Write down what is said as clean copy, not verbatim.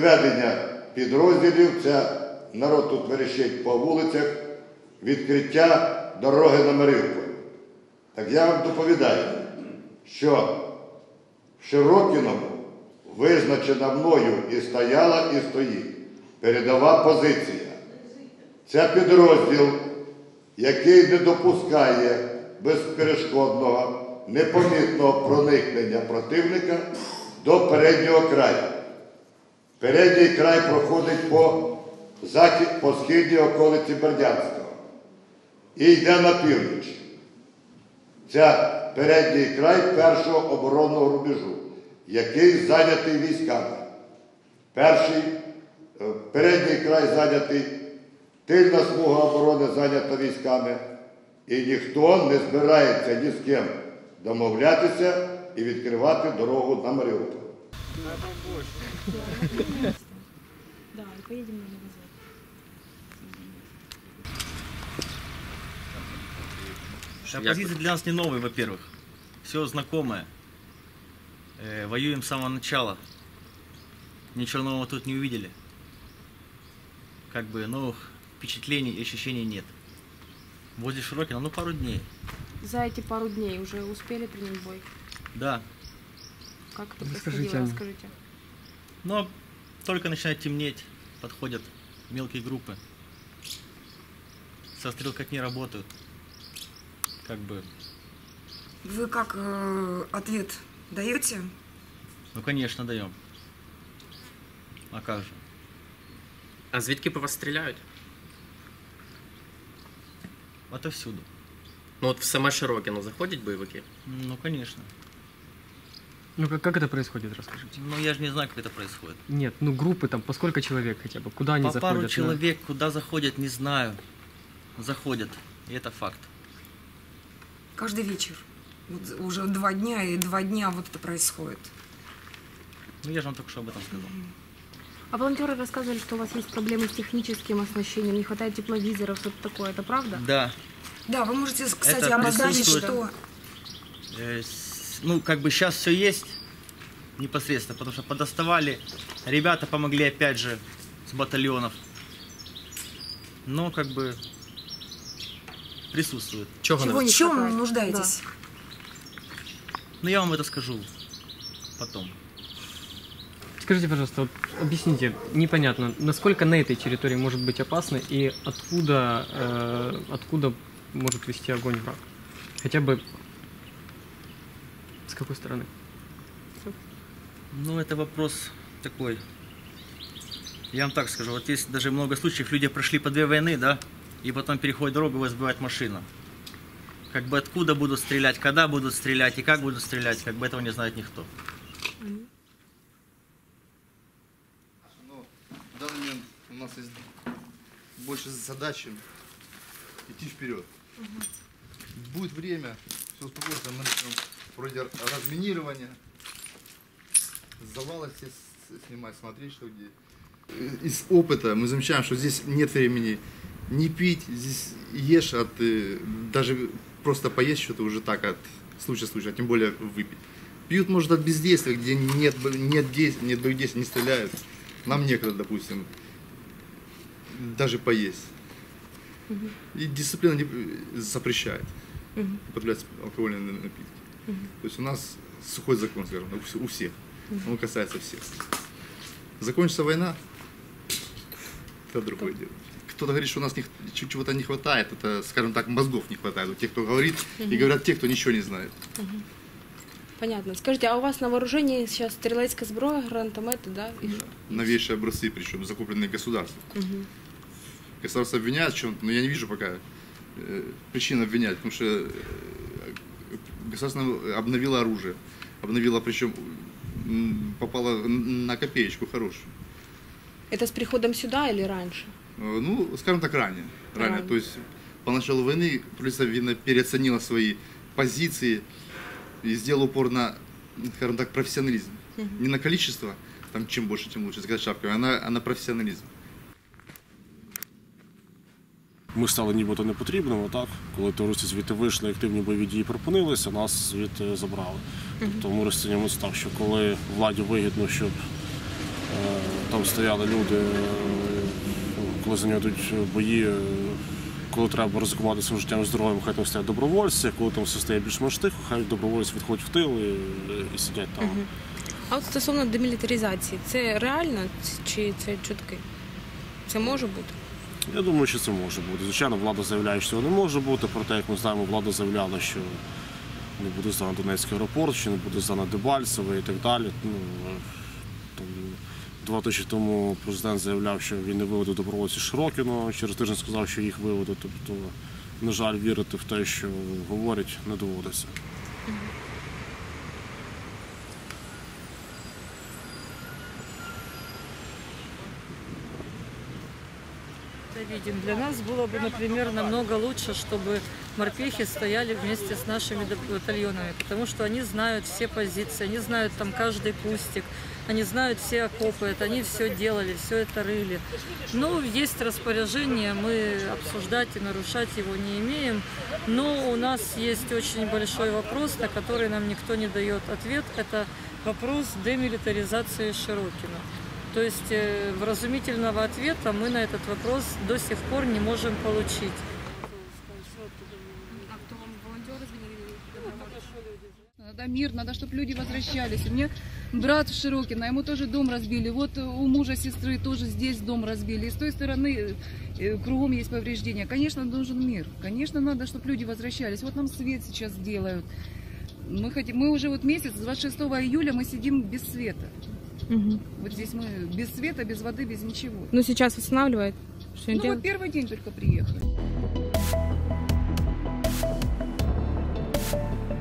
відведення підрозділів, це народ тут верещить по вулицях, відкриття дороги на Маріуполь. Так я вам доповідаю, що в Широкіному визначена мною і стояла, і стоїть передова позиція. Це підрозділ, який не допускає безперешкодного, непомітного проникнення противника до переднього краю. Передній край проходить по східній околиці Бердянського і йде на північ. Це передній край першого оборонного рубежу, який зайнятий військами. Передній край зайнятий, тильна смуга оборони зайнята військами, і ніхто не збирається ні з ким домовлятися і відкривати дорогу на Маріуполь. Да, поедем на вокзал. Оппозиция для нас не новая, во-первых. Все знакомое. Воюем с самого начала. Ничего нового тут не увидели. Как бы новых впечатлений и ощущений нет. Возле Широкина, пару дней. За эти пару дней уже успели принять бой? Да. Как это происходило? Расскажите. Но только начинает темнеть, подходят мелкие группы. Со стрелкотни работают. Как бы... Вы как ответ даете? Ну, конечно, даем. А как же? А звідки по вас стріляють? Отовсюду. Ну от в саме Широкино заходять бойовики? Ну, конечно. Ну как это происходит, расскажите? Ну, я же не знаю, как это происходит. Нет, ну группы там, по сколько человек хотя бы? Куда они По заходят? пару человек, куда заходят, не знаю. Заходят, и это факт. Каждый вечер. Вот уже 2 дня, и 2 дня вот это происходит. Ну, я же вам только что об этом сказал. А волонтеры рассказывали, что у вас есть проблемы с техническим оснащением, не хватает тепловизоров, что-то такое. Это правда? Да. Да, вы можете, кстати, Это обозначить, присутствует. что... Ну, как бы сейчас все есть непосредственно, потому что подоставали. Ребята помогли опять же с батальонов. Но как бы присутствует. Чого В не чем хватает? нуждаетесь? Но я вам это скажу потом. Скажите, пожалуйста, вот объясните, непонятно, насколько на этой территории может быть опасно и откуда может вести огонь враг? Хотя бы с какой стороны? Ну, это вопрос такой. Я вам так скажу, вот есть даже много случаев, люди прошли по 2 войны, да, и потом переходят дорогу, его сбивает машина. Как бы откуда будут стрелять, когда будут стрелять и как будут стрелять, как бы этого не знает никто. Но в данный момент у нас есть больше задачи идти вперед. Будет время, все успокоится, мы начнем вроде разминирования, завалы все снимать, смотреть, что где. Из опыта мы замечаем, что здесь нет времени не пить, здесь ешь, даже просто поесть что-то уже так от случая к случаю, а тем более выпить. Пьют, может, от бездействия, где нет боевых действий, не стреляют. Нам некогда, допустим, даже поесть. И дисциплина запрещает употреблять алкогольные напитки. То есть у нас сухой закон, скажем, у всех. Он касается всех. Закончится война, это другое дело. Кто-то говорит, что у нас чего-то не хватает, это, скажем так, мозгов не хватает. У тех, кто говорит, и говорят те, кто ничего не знает. Понятно. Скажите, а у вас на вооружении сейчас стрелецкая сброя, гранатометы, да? И что? Новейшие образцы, причем закупленные государством. Государство обвиняет в чем-то, но я не вижу пока причин обвинять, потому что государство обновило оружие, обновило, причем попало на копеечку хорошую. Это с приходом сюда или раньше? Ну, скажем так, ранее. Ранее. То есть по началу войны правительство, видно, переоценило свои позиции и сделало упор на, скажем так, профессионализм. Не на количество, там чем больше, тем лучше, сказать шапками, а на профессионализм. Ми стали нібито непотрібними, так? Коли терористи звідти вийшли, активні бойові дії припинилися, нас звідти забрали. Тобто ми розцінюємо це так, що коли владі вигідно, щоб Там стояли люди, коли за нього йдуть бої, коли треба ризикувати своїм життям і здоров'ям, хай там стоять добровольці, коли там все стає більш-менш тихо, хай добровольці відходять в тил і сидять там. А от стосовно демілітаризації, це реально чи це чутки? Це може бути? Я думаю, що це може бути. Звичайно, влада заявляє, що цього не може бути, проте, як ми знаємо, влада заявляла, що не буде здано Донецький аеропорт, що не буде здано Дебальцеве і так далі. Там 2 тижні тому президент заявляв, що він не виведе добровольців з Широкіного, через тиждень сказав, що їх виведе. Тобто, на жаль, вірити в те, що говорять, не доводиться. Видим. Для нас было бы, например, намного лучше, чтобы морпехи стояли вместе с нашими батальонами, потому что они знают все позиции, они знают там каждый кустик, они знают все окопы, это они все делали, все это рыли. Но есть распоряжение, мы обсуждать и нарушать его не имеем, но у нас есть очень большой вопрос, на который нам никто не дает ответ, это вопрос демилитаризации Широкино. То есть вразумительного ответа мы на этот вопрос до сих пор не можем получить. Надо мир, надо, чтобы люди возвращались. У меня брат в Широкино, ему тоже дом разбили. Вот у мужа сестры тоже здесь дом разбили. И с той стороны кругом есть повреждения. Конечно, нужен мир. Конечно, надо, чтобы люди возвращались. Вот нам свет сейчас делают. Мы уже вот месяц, с 26 июля мы сидим без света. Угу. Вот здесь мы без света, без воды, без ничего. Ну, сейчас восстанавливает? Что Ну, делать? вот первый день только приехали.